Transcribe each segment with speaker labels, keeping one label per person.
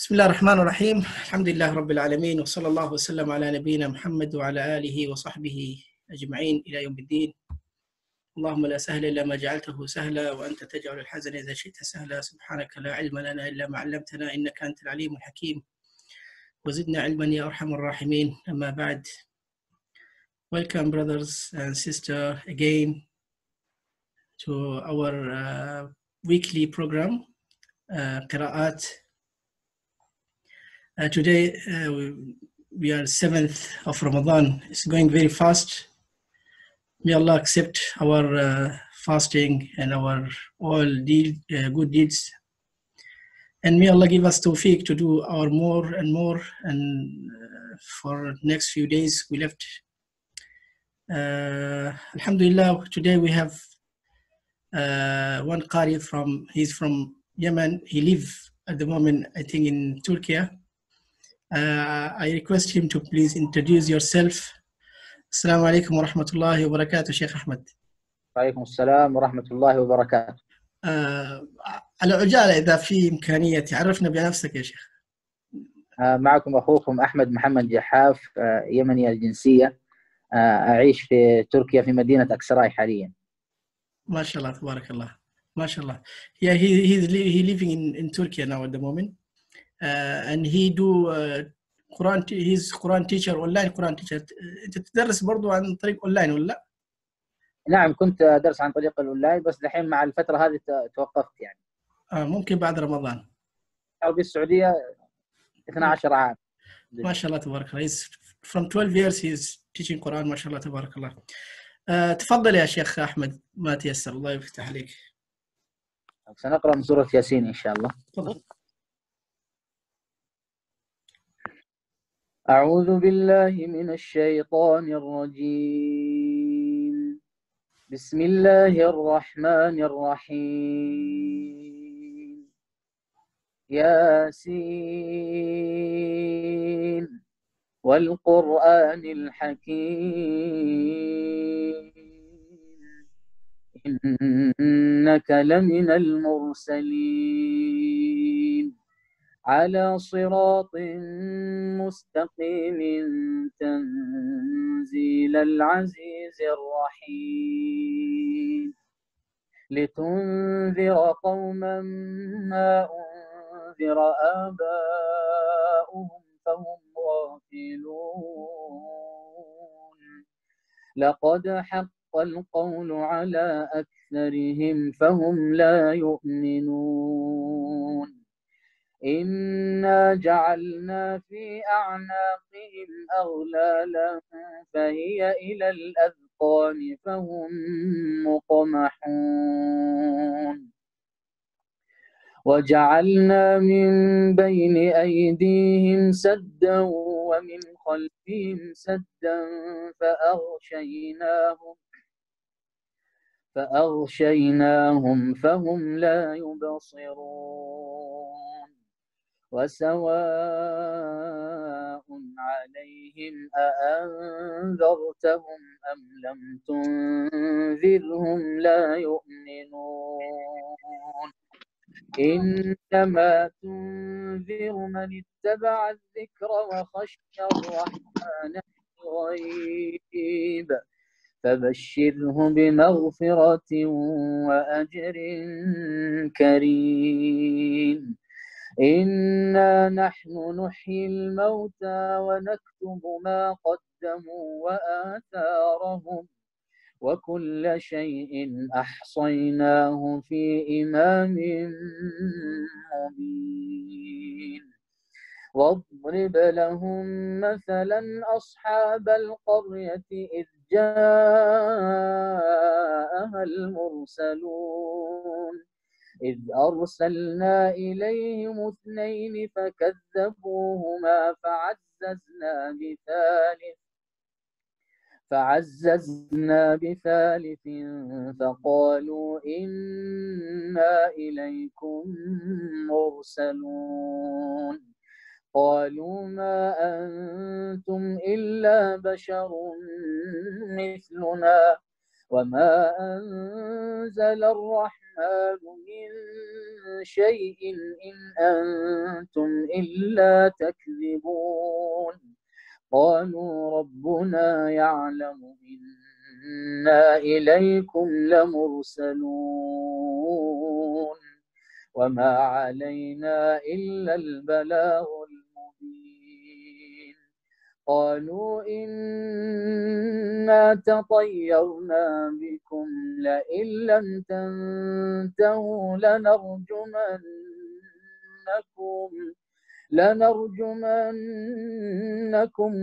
Speaker 1: بسم الله الرحمن الرحيم. الحمد لله رب العالمين، وصلى الله وسلم على نبينا محمد وعلى آله وصحبه أجمعين إلى يوم الدين. اللهم لا سهل إلا ما جعلته سهلا، وأنت تجعل الحزن إذا شئت سهلا. سبحانك لا علم لنا إلا ما علمتنا، إنك أنت العليم الحكيم، وزدنا علما يا أرحم الراحمين. أما بعد. Welcome brothers and sisters again to our weekly program, قراءات. Today we are 7th of Ramadan. It's going very fast. May Allah accept our fasting and our all good deeds. And may Allah give us tawfiq to do our more and more. And for next few days we left. Alhamdulillah, today we have one Qari he's from Yemen. He lives at the moment, I think, in Turkey. I request him to please introduce yourself. Assalamu alaikum wa rahmatullahi wa barakatuh, Sheikh Ahmed.
Speaker 2: وعليكم السلام ورحمة الله وبركاته.
Speaker 1: على عجالة إذا في إمكانية تعرفنا بنفسك يا شيخ.
Speaker 2: معكم أخوكم أحمد محمد جحاف، يمني الجنسية، أعيش في تركيا في مدينة أكسراي حاليا.
Speaker 1: ما شاء الله تبارك الله، ما شاء الله. Yeah, he living in Turkey now at the moment. And he do Quran. He's Quran teacher, online Quran teacher. أنت تدرس برضو عن طريق أونلاين ولا؟
Speaker 2: نعم، كنت أدرس عن طريق الأونلاين، بس الحين مع الفترة هذه توقفت يعني.
Speaker 1: ممكن بعد رمضان.
Speaker 2: أو بالسعودية 12 عام.
Speaker 1: ما شاء الله تبارك الله. He's from 12 years he's teaching Quran. ما شاء الله تبارك الله. تفضل يا شيخ أحمد، ما تيسر. الله يفتح عليك.
Speaker 2: سنقرأ من سورة ياسين إن شاء الله.
Speaker 1: تفضل.
Speaker 2: أعوذ بالله من الشيطان الرجيم. بسم الله الرحمن الرحيم. ياسين والقرآن الحكيم إنك لمن المرسلين على صراط مستقيم تنزيل العزيز الرحيم لتنذر قوما ما أنذر آباؤهم فهم غافلون لقد حق القول على أكثرهم فهم لا يؤمنون إنا جعلنا في أعناقهم أغلالا فهي إلى الأذقان فهم مقمحون وجعلنا من بين أيديهم سدا ومن خلفهم سدا فأغشيناهم فهم لا يبصرون وسواء عليهم أأنذرتهم أم لم تنذرهم لا يؤمنون إنما تنذر من اتبع الذكر وخشي الرحمن بالغيب فبشره بمغفرة وأجر كريم إنا نحن نحيي الموتى ونكتب ما قدموا وآثارهم وكل شيء أحصيناه في إمام مبين واضرب لهم مثلا أصحاب القرية إذ جاءها المرسلون إذ أرسلنا إليهم 2 فكذبوهما فعززنا بثالث فقالوا إنا إليكم مرسلون قالوا ما أنتم إلا بشر مثلنا وما أنزل الرحمن من شيء إن أنتم إلا تكذبون قالوا ربنا يعلم إنا إليكم لمرسلون وما علينا إلا البلاغ المبين قالوا إنا تطيرنا بكم لئن لم تنتهوا لنرجمنكم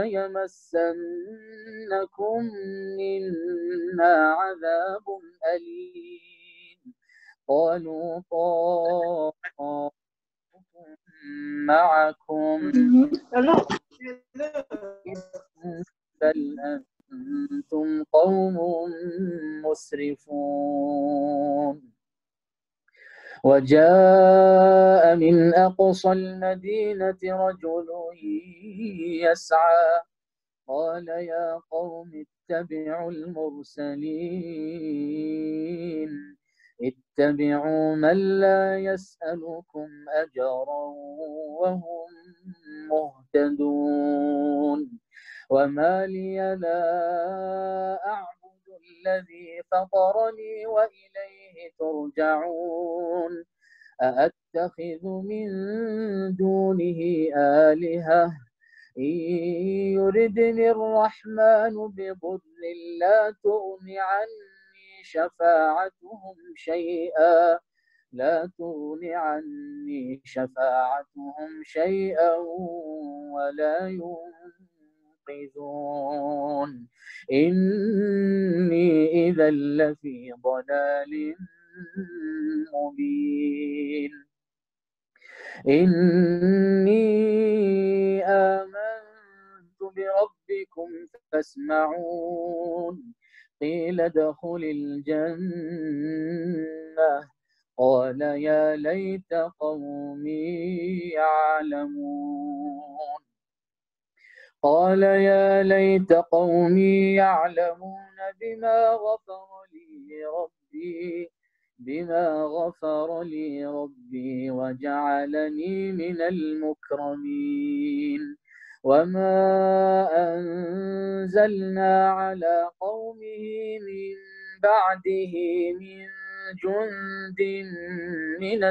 Speaker 2: وليمسنكم منا عذاب أليم قالوا طائركم معكم بل أنتم قوم مسرفون وجاء من أقصى المدينة رجل يسعى قال يا قوم اتبعوا المرسلين اتبعوا من لا يسألكم أجرا وهم مهتدون وما لي لا أعبد الذي فطرني وإليه ترجعون أأتخذ من دونه آلهة إن يردني الرحمن بضر لا تغن عني شفاعتهم شيئا ولا ينقذون إني إذا لفي ضلال مبين إني آمنت بربكم فاسمعون قيل ادخل الجنة قال يا ليت قومي يعلمون بما غفر لي ربي وجعلني من المكرمين وما أنزلنا على قومه من بعده من جند من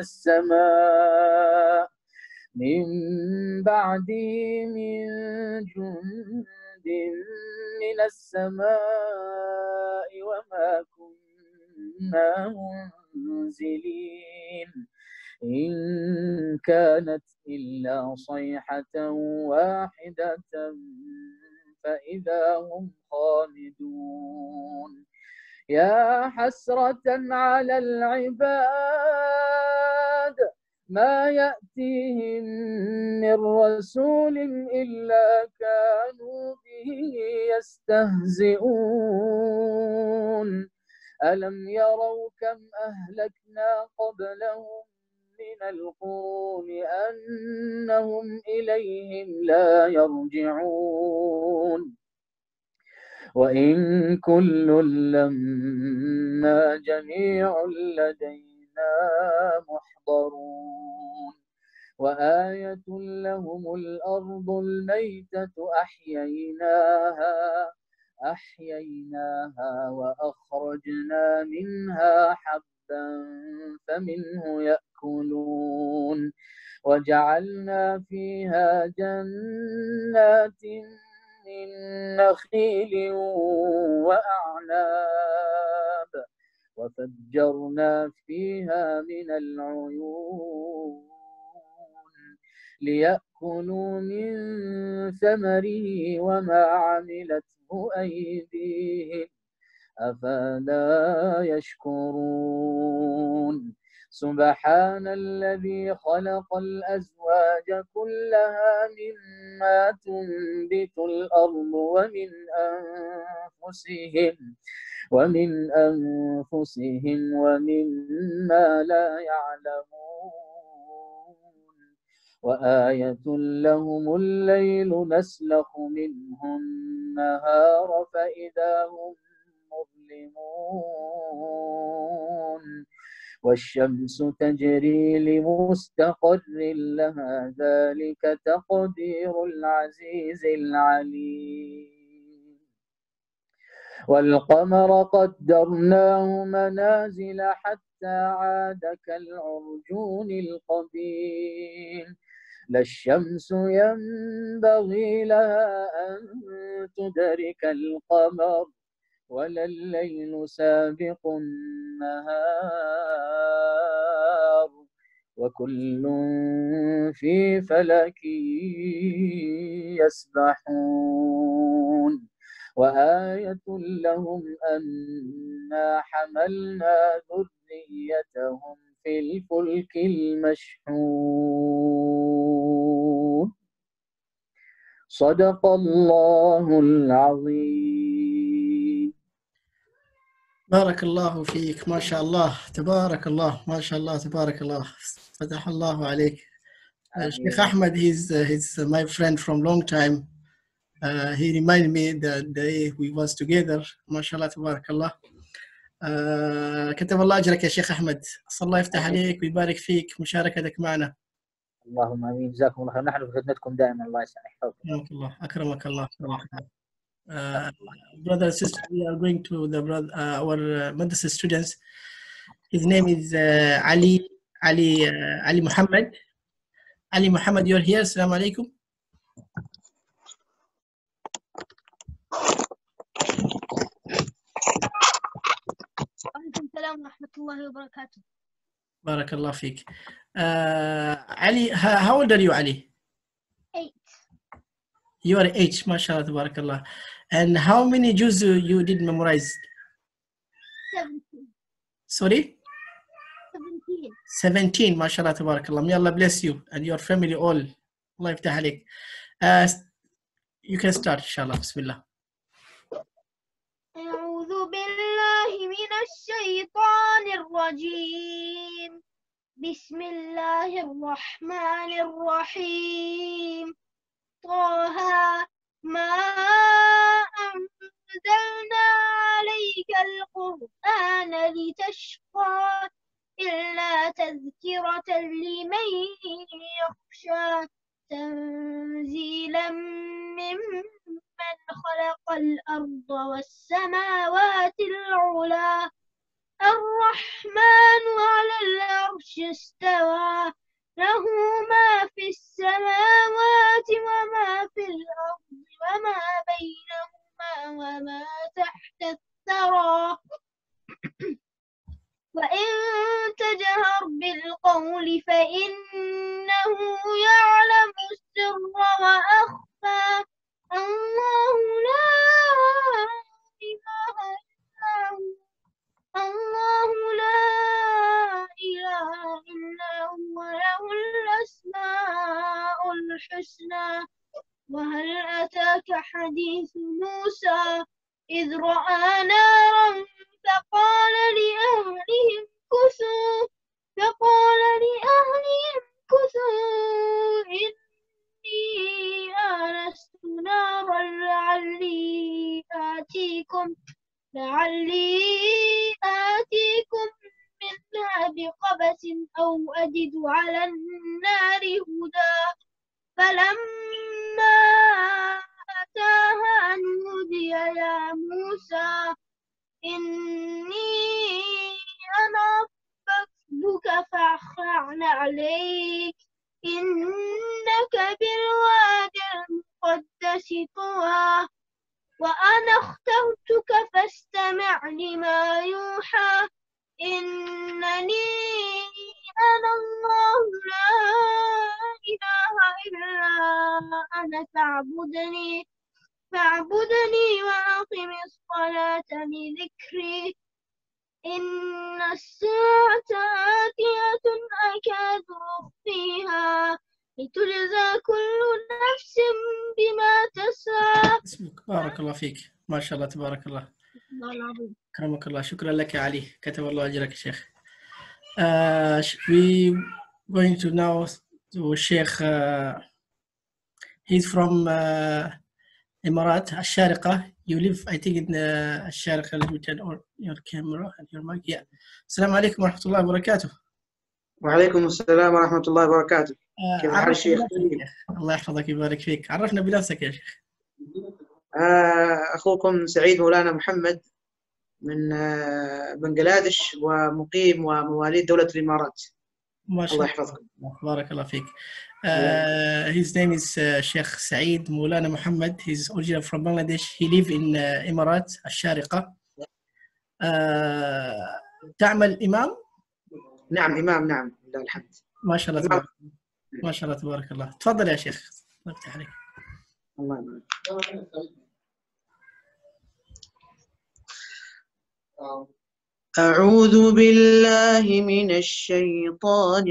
Speaker 2: السماء وما كنا منزلين إن كانت إلا صيحة واحدة فإذا هم خامدون يا حسرة على العباد ما يأتيهم من رسول إلا كانوا به يستهزئون ألم يروا كم أهلكنا قبلهم من القرون أنهم إليهم لا يرجعون وإن كل لما جميع لدينا محضرون وآية لهم الأرض الميتة أحييناها وأخرجنا منها حبا فمنه يأكلون وجعلنا فيها جنات من نخيل وأعناب وفجرنا فيها من العيون ليأكلوا من ثمره وما عملته أيديهم أفلا يشكرون سبحان الذي خلق الأزواج كلها مما تنبت الأرض ومن أنفسهم ومما لا يعلمون وآية لهم الليل نسلخ منه النهار فإذا هم مظلمون والشمس تجري لمستقر لها ذلك تقدير العزيز العليم. والقمر قدرناه منازل حتى عاد كالعرجون القديم. لا الشمس ينبغي لها أن تدرك القمر ولا الليل سابق النهار وكل في فلك يسبحون. وآية لهم أنا حملنا ذريتهم في الفلك المشحون. صدق الله العظيم.
Speaker 1: بارك الله فيك، ما شاء الله تبارك الله، ما شاء الله تبارك الله، فتح الله عليك. Sheikh Ahmed, he's my friend from long time. He reminded me the day we was together. ما شاء الله تبارك الله. كتب الله أجرك يا شيخ أحمد، أسأل الله يفتح عليك ويبارك فيك مشاركتك معنا.
Speaker 2: اللهم آمين. جزاكم الله خير. نحن في خدمتكم دائما. الله يحفظك.
Speaker 1: أكرمك الله، أكرمك الله. Brother and sister, we are going to the brother, our madrasa students. His name is Ali Muhammad. Ali Muhammad, you're here. Assalamu alaikum.
Speaker 3: وعليكم السلام ورحمة الله وبركاته.
Speaker 1: بارك الله فيك. Ali, how old are you, Ali?
Speaker 3: 8.
Speaker 1: You are 8, mashallah, tabarakallah. And how many juz you did memorize?
Speaker 3: 17.
Speaker 1: Sorry?
Speaker 3: 17.
Speaker 1: 17, mashallah, tabarakallah. May Allah bless you and your family all. Allah yaftah alik. You can start, inshallah. Bismillah.
Speaker 3: أعوذ بالله من الشيطان الرجيم. بسم الله الرحمن الرحيم. طه ما أنزلنا عليك القرآن لتشقى إلا تذكرة لمن يخشى تنزيلا ممن خلق الأرض والسماوات العلى الرحمن على العرش استوى له ما في السماوات وما في الأرض وما بينهما وما تحت الثرى وإن تجهر بالقول فإنه يعلم السر وأخفى الله لا إله إلا هو الله لا إله إلا هو له الأسماء الحسنى. وهل أتاك حديث موسى إذ رأى نارا فقال لأهلهم كثوا إني آنست نارا لعلي آتيكم منها بقبس أو أجد على النار هدى. فلما أتاها نودي يا موسى إني أنا ربك فاخلع عليك إنك بالواد المقدس طوى وأنا اخترتك فاستمع لما يوحى إنني أنا الله لا إله إلا أنا فاعبدني وأقم الصلاة لذكري إن الساعة آتية أكاد أخفيها لتجزى كل نفس بما تسعى.
Speaker 1: اسمك بارك الله فيك، ما شاء الله تبارك الله. أكرمك الله. شكرا لك يا علي، كتب الله أجرك يا شيخ. We going to now to Sheikh. He's from Emirat, Al-Sharqa, You live, I think, in الشارقة. Let me turn on your camera and your mic. Yeah. السلام عليكم ورحمة الله وبركاته.
Speaker 4: وعليكم السلام ورحمة الله وبركاته. كيف الحال الشيخ؟
Speaker 1: الله يحفظك ويبارك فيك. عرفنا بنفسك يا شيخ.
Speaker 4: أخوكم سعيد مولانا محمد من بنغلاديش، ومقيم ومواليد دولة الإمارات.
Speaker 1: ما شاء
Speaker 4: الله يحفظكم.
Speaker 1: بارك الله فيك. His name is Sheikh Saeed Maulana Muhammad. He's originally from Bangladesh. He live in Emirates الشارقة. تعمل إمام؟
Speaker 4: نعم إمام، نعم لله الحمد.
Speaker 1: ما شاء الله تبارك الله. ما شاء الله تبارك الله. تفضل يا شيخ. الله يفتح عليك.
Speaker 4: الله يبارك. أعوذ بالله من الشيطان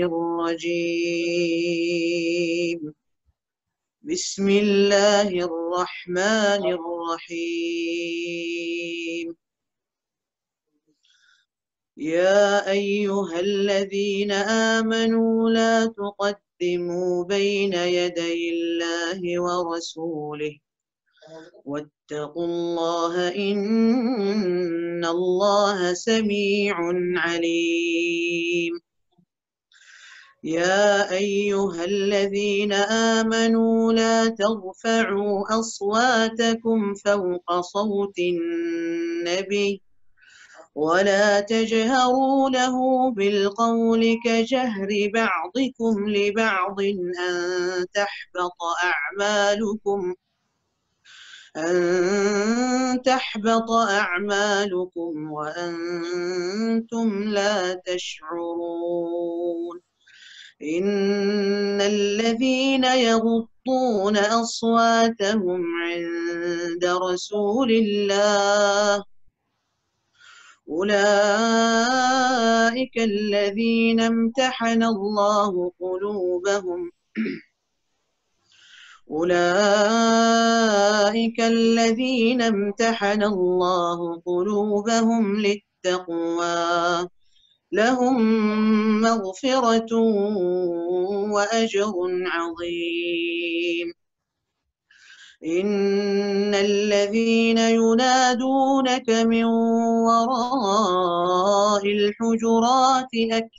Speaker 4: الرجيم. بسم الله الرحمن الرحيم. يا أيها الذين آمنوا لا تقدموا بين يدي الله ورسوله واتقوا الله إن الله سميع عليم. يا أيها الذين آمنوا لا ترفعوا أصواتكم فوق صوت النبي ولا تجهروا له بالقول كجهر بعضكم لبعض أن تحبط أعمالكم وأنتم لا تشعرون. إن الذين يغضون أصواتهم عند رسول الله أولئك الذين امتحن الله قلوبهم للتقوى لهم مغفرة وأجر عظيم. إن الذين ينادونك من وراء الحجرات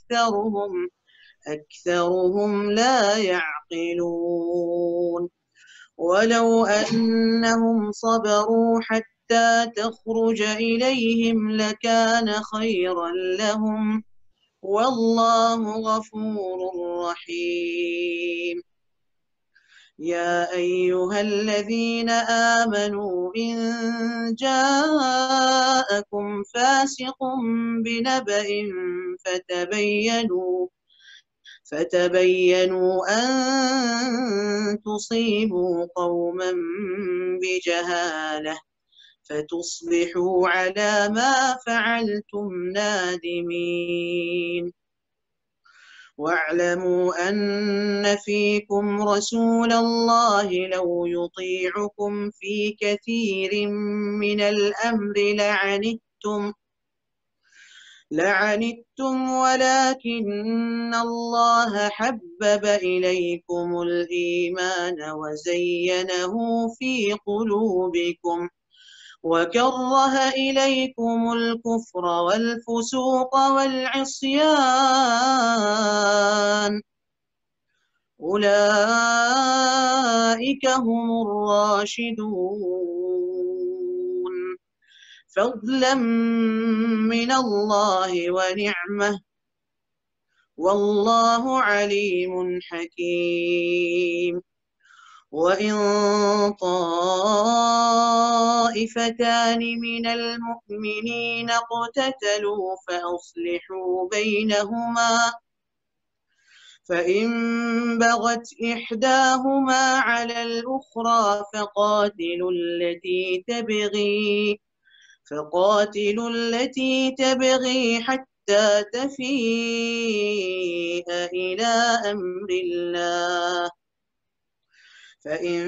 Speaker 4: أكثرهم لا يعقلون. ولو أنهم صبروا حتى تخرج إليهم لكان خيرا لهم والله غفور رحيم. يا أيها الذين آمنوا إن جاءكم فاسق بنبأ فتبينوا أن تصيبوا قوما بجهالة فتصبحوا على ما فعلتم نادمين. واعلموا أن فيكم رسول الله لو يطيعكم في كثير من الأمر لعنتم ولكن الله حبب إليكم الإيمان وزينه في قلوبكم وكره إليكم الكفر والفسوق والعصيان أولئك هم الراشدون فضلا من الله ونعمة والله عليم حكيم. وإن طائفتان من المؤمنين اقتتلوا فأصلحوا بينهما فإن بغت إحداهما على الأخرى فقاتلوا التي تبغي حتى تفيء إلى أمر الله فإن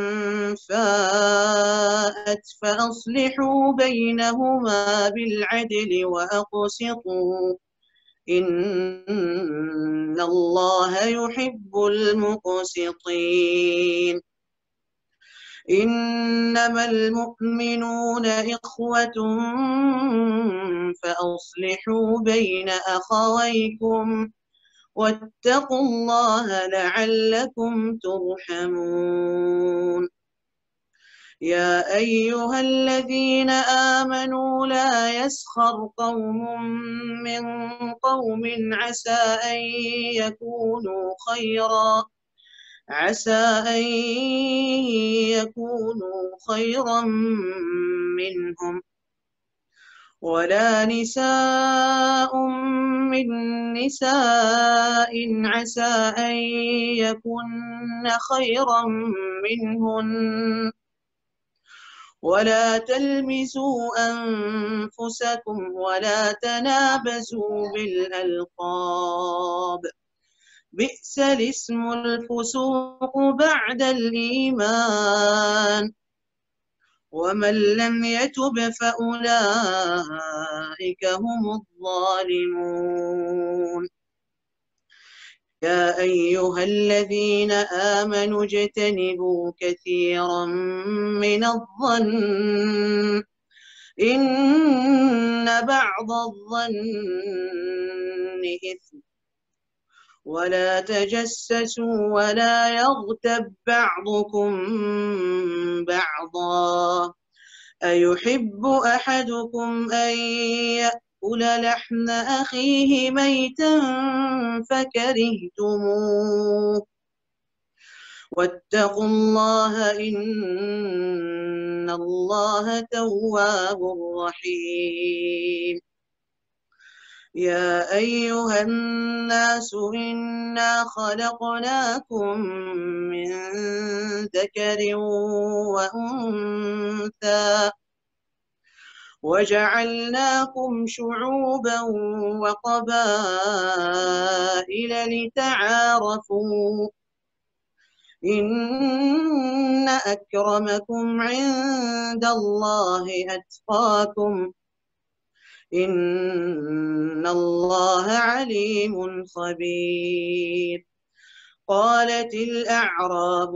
Speaker 4: فاءت فأصلحوا بينهما بالعدل وأقسطوا إن الله يحب المقسطين. إنما المؤمنون إخوة فأصلحوا بين أخويكم واتقوا الله لعلكم ترحمون. يا أيها الذين آمنوا لا يسخر قوم من قوم عسى أن يكونوا خيرا منهم، ولا نساء من نساء عسى أن يكن خيرا منهن، ولا تلمزوا أنفسكم ولا تنابزوا بالألقاب، بئس الاسم الفسوق بعد الإيمان، ومن لم يتب فأولئك هم الظالمون. يا أيها الذين آمنوا اجتنبوا كثيرا من الظن إن بعض الظن إثم، ولا تجسسوا ولا يغتب بعضكم بعضا، أيحب أحدكم أن يأكل لحم أخيه ميتا فكرهتموه، واتقوا الله إن الله تواب رحيم. يا أيها الناس إنا خلقناكم من ذكر وأنثى وجعلناكم شعوبا وقبائل لتعارفوا، إن أكرمكم عند الله أتقاكم، إن الله عليم خبير. قالت الأعراب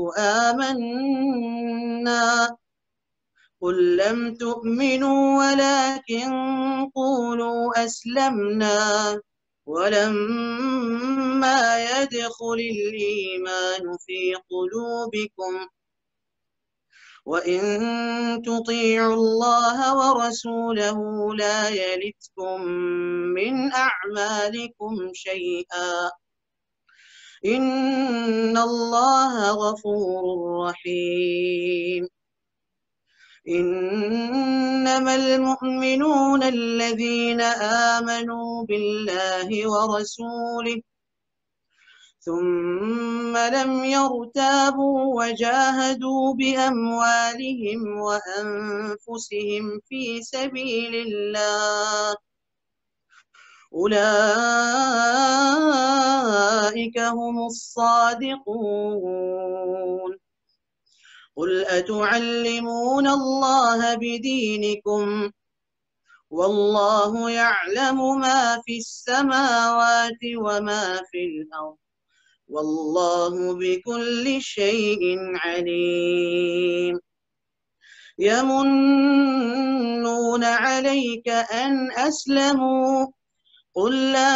Speaker 4: آمنا، قل لم تؤمنوا ولكن قولوا أسلمنا ولما يدخل الإيمان في قلوبكم، وإن تطيعوا الله ورسوله لا يلتكم من أعمالكم شيئا، إن الله غفور رحيم. إنما المؤمنون الذين آمنوا بالله ورسوله ثم لم يرتابوا وجاهدوا بأموالهم وأنفسهم في سبيل الله، أولئك هم الصادقون. قل أتعلمون الله بدينكم والله يعلم ما في السماوات وما في الأرض والله بكل شيء عليم. يمنون عليك أن أسلموا، قل لا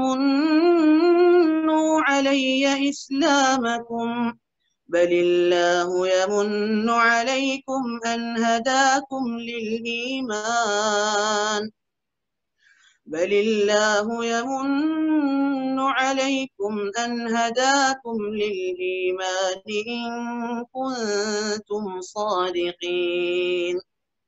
Speaker 4: تمنوا علي إسلامكم بل الله يمن عليكم أن هداكم للإيمان، بل الله يمن عليكم أن هداكم للإيمان إن كنتم صادقين.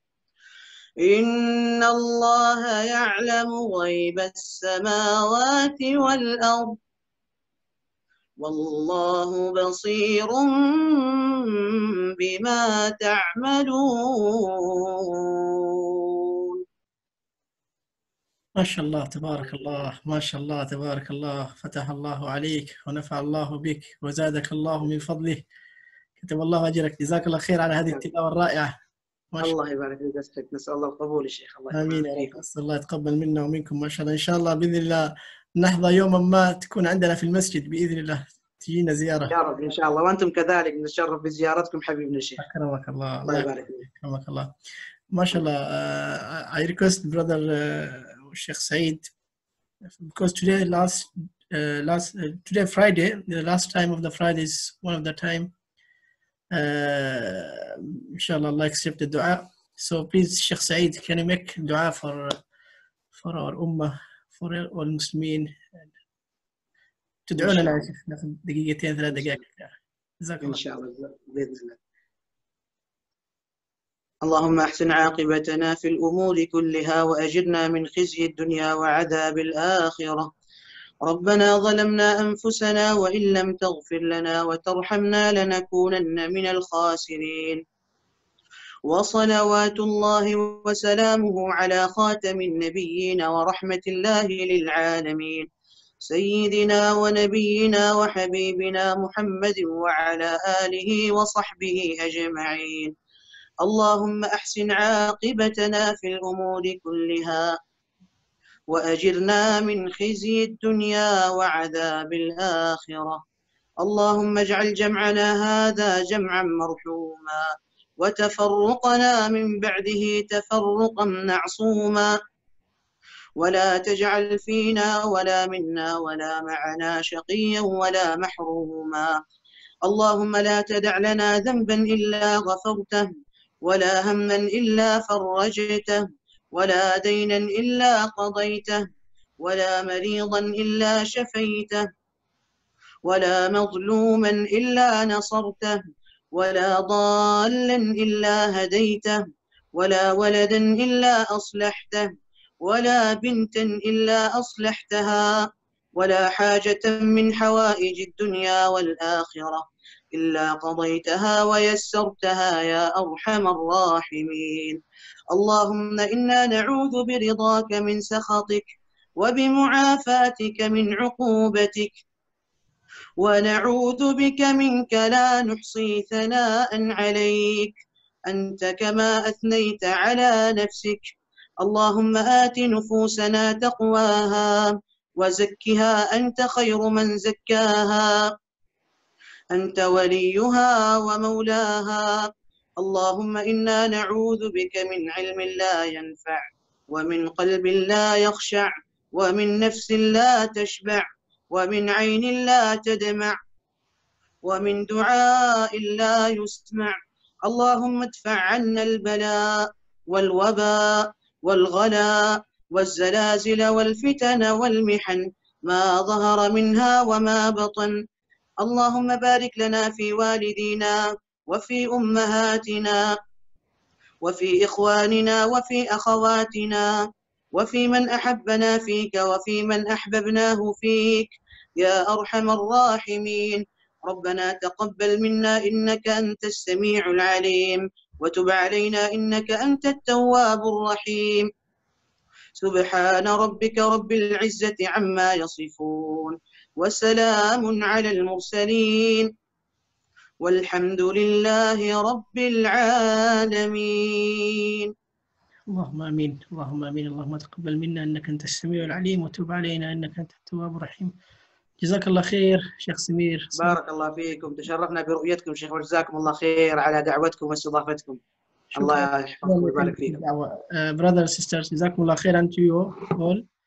Speaker 4: إن الله يعلم غيب السماوات والأرض والله بصير بما تعملون.
Speaker 1: ما شاء الله تبارك الله، ما شاء الله تبارك الله، فتح الله عليك ونفع الله بك وزادك الله من فضله، كتب الله أجرك، جزاك الله خير على هذه التلاوة الرائعة. ما شاء
Speaker 4: الله يبارك فيك أستاذ، نسأل الله القبول يا شيخ. الله
Speaker 1: آمين
Speaker 4: يبارك
Speaker 1: يا
Speaker 4: فيكم.
Speaker 1: رب، أسأل الله يتقبل منا ومنكم. ما شاء الله، إن شاء الله بإذن الله نحظى يوما ما تكون عندنا في المسجد بإذن الله. تجينا زيارة.
Speaker 4: يا رب إن شاء الله، وأنتم كذلك نتشرف بزيارتكم حبيبنا الشيخ.
Speaker 1: أكرمك الله.
Speaker 4: الله يبارك فيك.
Speaker 1: أكرمك الله. ما شاء الله. I request brother Sheikh Said, because today today Friday, the last time of the Friday is one of the time. Inshallah, Allah accept the dua. So please, Sheikh Said, can you make dua for our ummah, for all Muslimin? تدعو لنا يا شيخ ناخذ دقيقتين 3 دقائق. جزاك الله.
Speaker 4: إن شاء الله بإذن الله. اللهم أحسن عاقبتنا في الأمور كلها وأجرنا من خزي الدنيا وعذاب الآخرة. ربنا ظلمنا أنفسنا وإن لم تغفر لنا وترحمنا لنكونن من الخاسرين. وصلوات الله وسلامه على خاتم النبيين ورحمة الله للعالمين سيدنا ونبينا وحبيبنا محمد وعلى آله وصحبه أجمعين. اللهم أحسن عاقبتنا في الأمور كلها وأجرنا من خزي الدنيا وعذاب الآخرة. اللهم اجعل جمعنا هذا جمعا مرحوما وتفرقنا من بعده تفرقا معصوما، ولا تجعل فينا ولا منا ولا معنا شقيا ولا محروما. اللهم لا تدع لنا ذنبا إلا غفرته، ولا هما إلا فرجته، ولا دينا إلا قضيته، ولا مريضا إلا شفيته، ولا مظلوما إلا نصرته، ولا ضالا إلا هديته، ولا ولدا إلا أصلحته، ولا بنتا إلا أصلحتها، ولا حاجة من حوائج الدنيا والآخرة إلا قضيتها ويسرتها يا أرحم الراحمين. اللهم إنا نعوذ برضاك من سخطك وبمعافاتك من عقوبتك، ونعوذ بك منك لا نحصي ثناء عليك أنت كما أثنيت على نفسك. اللهم آت نفوسنا تقواها وزكها أنت خير من زكاها، أنت وليها ومولاها. اللهم إنا نعوذ بك من علم لا ينفع، ومن قلب لا يخشع، ومن نفس لا تشبع، ومن عين لا تدمع، ومن دعاء لا يسمع. اللهم ادفع عنا البلاء والوباء والغلاء والزلازل والفتن والمحن ما ظهر منها وما بطن. اللهم بارك لنا في والدينا وفي أمهاتنا وفي إخواننا وفي أخواتنا وفي من أحبنا فيك وفي من أحببناه فيك يا أرحم الراحمين. ربنا تقبل منا إنك أنت السميع العليم، وتب علينا إنك أنت التواب الرحيم. سبحان ربك رب العزة عما يصفون، وسلام على المرسلين، والحمد لله رب العالمين.
Speaker 1: اللهم آمين. اللهم آمين. اللهم تقبل منا إنك أنت السميع العليم، وتب علينا إنك أنت التواب الرحيم. جزاك الله خير شيخ سمير.
Speaker 4: بارك الله فيكم، تشرفنا برؤيتكم شيخ، وجزاكم الله خير على دعوتكم واستضافتكم. الله يحفظكم ويبارك فيكم.
Speaker 1: Brothers and sisters, جزاكم الله خير and to you all.